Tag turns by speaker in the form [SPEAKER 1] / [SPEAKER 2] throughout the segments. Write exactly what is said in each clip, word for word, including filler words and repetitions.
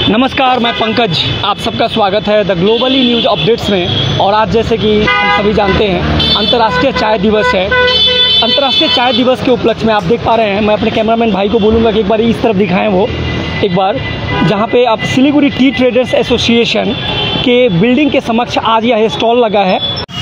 [SPEAKER 1] नमस्कार, मैं पंकज, आप सबका स्वागत है द ग्लोबली न्यूज़ अपडेट्स में। और आज जैसे कि हम सभी जानते हैं अंतर्राष्ट्रीय चाय दिवस है। अंतर्राष्ट्रीय चाय दिवस के उपलक्ष्य में आप देख पा रहे हैं, मैं अपने कैमरामैन भाई को बोलूँगा कि एक बार इस तरफ दिखाएं वो एक बार, जहाँ पे आप सिलीगुड़ी टी ट्रेडर्स एसोसिएशन के बिल्डिंग के समक्ष आज यह स्टॉल लगा है।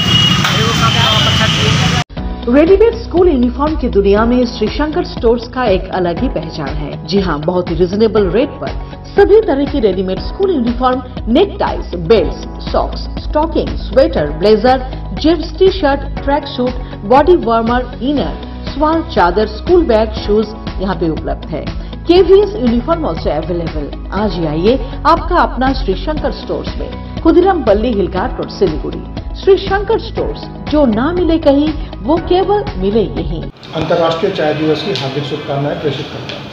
[SPEAKER 2] रेडीमेड स्कूल यूनिफॉर्म की दुनिया में श्री शंकर स्टोर्स का एक अलग ही पहचान है। जी हाँ, बहुत ही रिजनेबल रेट पर सभी तरह की readymade school uniform, neck ties, belt, socks, stocking, sweater, blazer, jeans T shirt, track suit, body warmer, inner, स्वाल, चादर, स्कूल बैग, शूज यहाँ पे उपलब्ध है। KVS uniform also available. आज ही आइए आपका अपना श्री शंकर स्टोर्स में, Khudiram Balli Hill Cart Road, Siliguri. Shri Shankar stores, जो ना मिले कहीं वो केवल मिले यहीं।
[SPEAKER 3] अंतर्राष्ट्रीय चाय दिवस की हार्दिक शुभकामनाएं प्रेषित करता हूँ।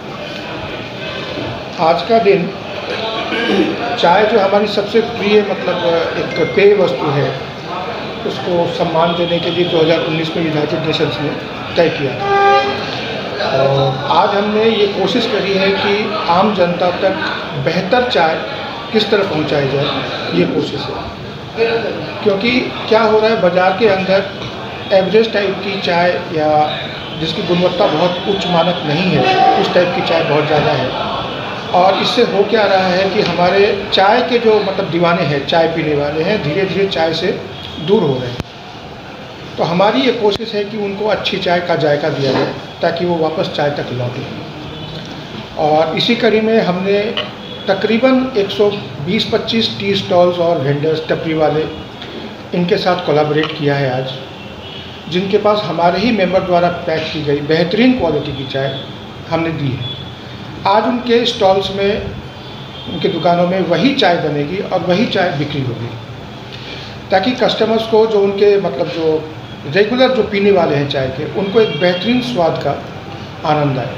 [SPEAKER 3] आज का दिन चाय जो हमारी सबसे प्रिय मतलब एक पेय वस्तु है, उसको सम्मान देने के लिए दो हज़ार उन्नीस में यूनाइटेड नेशंस ने तय किया था। और आज हमने ये कोशिश करी है कि आम जनता तक बेहतर चाय किस तरह पहुंचाई जाए, ये कोशिश है। क्योंकि क्या हो रहा है, बाज़ार के अंदर एवरेज टाइप की चाय या जिसकी गुणवत्ता बहुत उच्च मानक नहीं है, उस टाइप की चाय बहुत ज़्यादा है। और इससे हो क्या रहा है कि हमारे चाय के जो मतलब दीवाने हैं, चाय पीने वाले हैं, धीरे धीरे चाय से दूर हो रहे हैं। तो हमारी ये कोशिश है कि उनको अच्छी चाय का जायका दिया जाए ताकि वो वापस चाय तक लौटें। और इसी कड़ी में हमने तकरीबन एक सौ बीस पच्चीस टी स्टॉल्स और वेंडर्स, टपरी वाले, इनके साथ कोलैबोरेट किया है आज, जिनके पास हमारे ही मेंबर द्वारा पैक की गई बेहतरीन क्वालिटी की चाय हमने दी है। आज उनके स्टॉल्स में, उनके दुकानों में वही चाय बनेगी और वही चाय बिक्री होगी, ताकि कस्टमर्स को, जो उनके मतलब जो रेगुलर जो पीने वाले हैं चाय के, उनको एक बेहतरीन स्वाद का आनंद आए।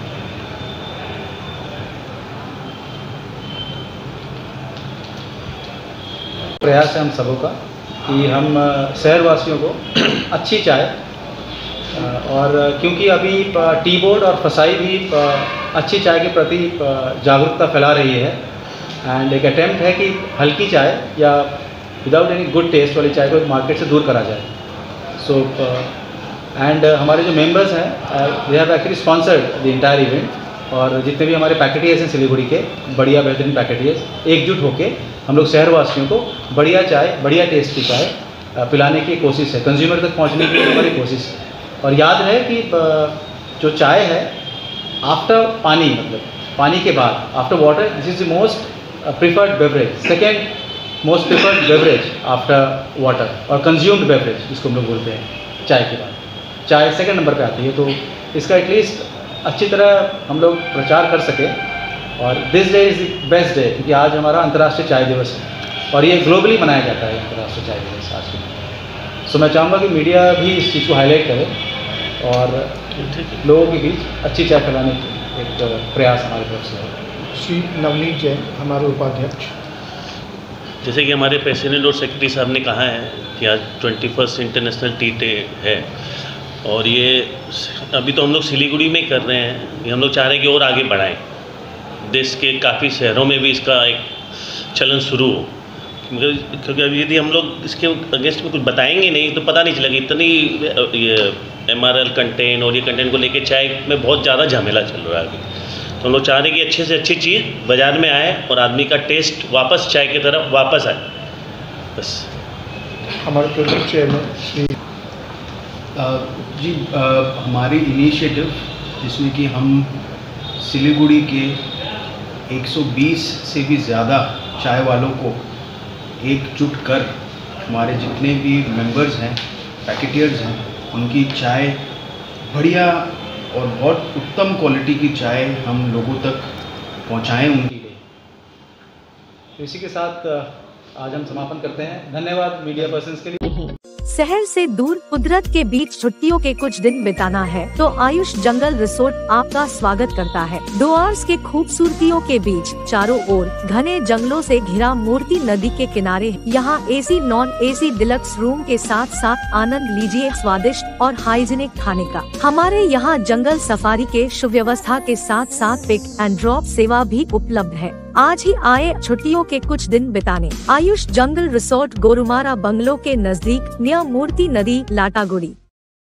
[SPEAKER 4] प्रयास है हम सबों का कि हम शहरवासियों को अच्छी चाय, और क्योंकि अभी टी बोर्ड और फसाई भी अच्छी चाय के प्रति जागरूकता फैला रही है, एंड एक अटेम्प्ट है कि हल्की चाय या विदाउट एनी गुड टेस्ट वाली चाय को मार्केट से दूर करा जाए। सो एंड हमारे जो मेंबर्स हैं, they have actually sponsored the entire event, और जितने भी हमारे पैकेटियर्स हैं सिलीगुड़ी के, बढ़िया बेहतरीन पैकेटियर्स, एकजुट होकर हम लोग शहरवासियों को बढ़िया चाय, बढ़िया टेस्ट की चाय पिलाने की कोशिश है, कंज्यूमर तक पहुंचने की हमारी कोशिश है। और याद रहे कि जो चाय है, आफ्टर पानी, मतलब पानी के बाद, after water, this is the most preferred beverage, second most preferred beverage after water, और कंज्यूम्ड बेवरेज जिसको हम लोग बोलते हैं चाय के बाद। चाय सेकेंड नंबर पे आती है। तो इसका एटलीस्ट अच्छी तरह हम लोग प्रचार कर सकें। और this day is the best day, क्योंकि आज हमारा अंतर्राष्ट्रीय चाय दिवस है और ये ग्लोबली मनाया जाता है अंतर्राष्ट्रीय चाय दिवस आज के दिन। सो मैं चाहूँगा कि मीडिया भी इस चीज़ को हाईलाइट करे और लोगों के बीच अच्छी चाय फैलाने की एक प्रयास हमारी तरफ से है।
[SPEAKER 3] श्री नवनीत जैन हमारे उपाध्यक्ष।
[SPEAKER 5] जैसे कि हमारे प्रेसिडेंट और सेक्रेटरी साहब ने कहा है कि आज twenty first international tea day है, और ये अभी तो हम लोग सिलीगुड़ी में कर रहे हैं, ये हम लोग चाह रहे हैं कि और आगे बढ़ाएं, देश के काफ़ी शहरों में भी इसका एक चलन शुरू हो। क्योंकि अभी यदि हम लोग इसके अगेंस्ट में कुछ बताएंगे नहीं तो पता नहीं चलेगा। इतनी ये एम आर एल कंटेंट और ये कंटेंट को लेके चाय में बहुत ज़्यादा झमेला चल रहा है अभी। तो हम लोग चाह रहे हैं कि अच्छे से अच्छी चीज़ बाज़ार में आए और आदमी का टेस्ट वापस चाय की तरफ वापस आए, बस। हमारे प्रोजेक्ट चेयरमैन श्री
[SPEAKER 6] जी, आ, हमारी इनिशिएटिव जिसमें कि हम सिलीगुड़ी के एक सौ बीस से भी ज़्यादा चाय वालों को एकजुट कर, हमारे जितने भी मेंबर्स हैं, पैकेटियर्स हैं, उनकी चाय बढ़िया और बहुत उत्तम क्वालिटी की चाय हम लोगों तक पहुंचाएं उनके लिए।
[SPEAKER 4] तो इसी के साथ आज हम समापन करते हैं। धन्यवाद मीडिया पर्सन्स के लिए।
[SPEAKER 2] शहर से दूर कुदरत के बीच छुट्टियों के कुछ दिन बिताना है तो आयुष जंगल रिसोर्ट आपका स्वागत करता है। डुआर्स के खूबसूरतियों के बीच चारों ओर घने जंगलों से घिरा मूर्ति नदी के किनारे यहाँ AC non AC deluxe room के साथ साथ आनंद लीजिए स्वादिष्ट और हाइजीनिक खाने का। हमारे यहाँ जंगल सफारी के सुव्यवस्था के साथ साथ पिक एंड ड्रॉप सेवा भी उपलब्ध है।
[SPEAKER 7] आज ही आए छुट्टियों के कुछ दिन बिताने। Ayush jungle resort Gorumara bungalow के नजदीक नियर मूर्ति नदी लाटागुड़ी।